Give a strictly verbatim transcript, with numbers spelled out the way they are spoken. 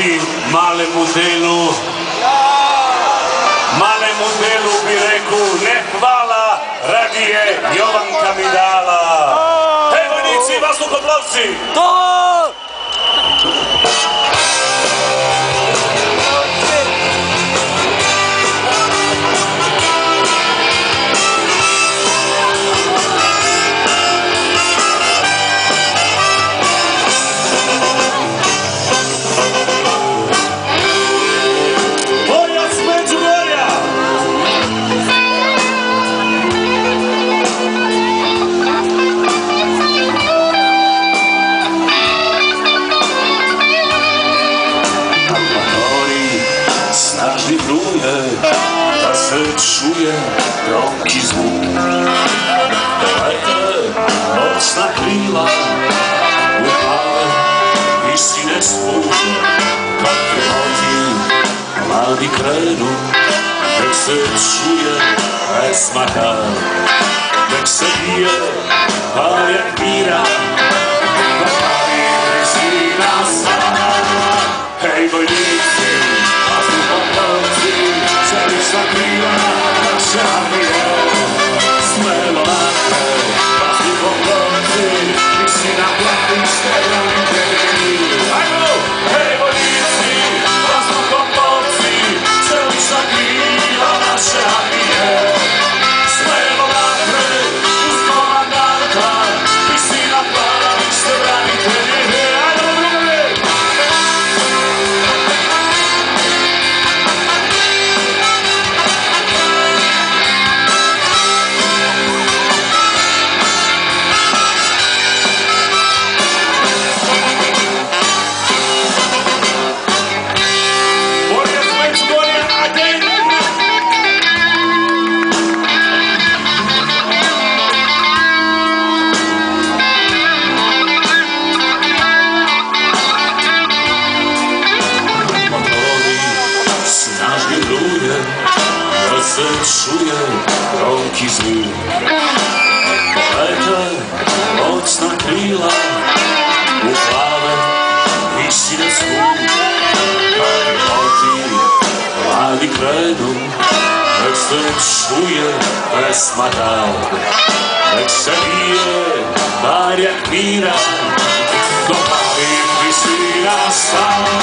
Radi malemu delu, malemu delu bi reku ne hvala, radi je Jovanka mi dala. Hej vojnici, vazduhoplovci! To! Da se čuje gromki zvuk. Lete nocna krila, u glave visine svuk. Kad piloti mladi krenu, nek se čuje pesma ta, nek se bije barjak mira, da pali visina sama. Hej vojnici, vazduhoplovci, celi sa krila naše avio, smelo napred, vazduhoplovci, visina platište branitelji. Ajmo! Hej vojnici, vazduhoplovci, celi sa krila naše avio, smelo napred, uz komandanta, visina platište branitelji. Da se čuje gromki zvuk. Lete nocna krila, u glave visine svuk. Kad piloti mladi krenu, nek se čuje pesma ta, nek se bije barjak mira, do pali visina sama.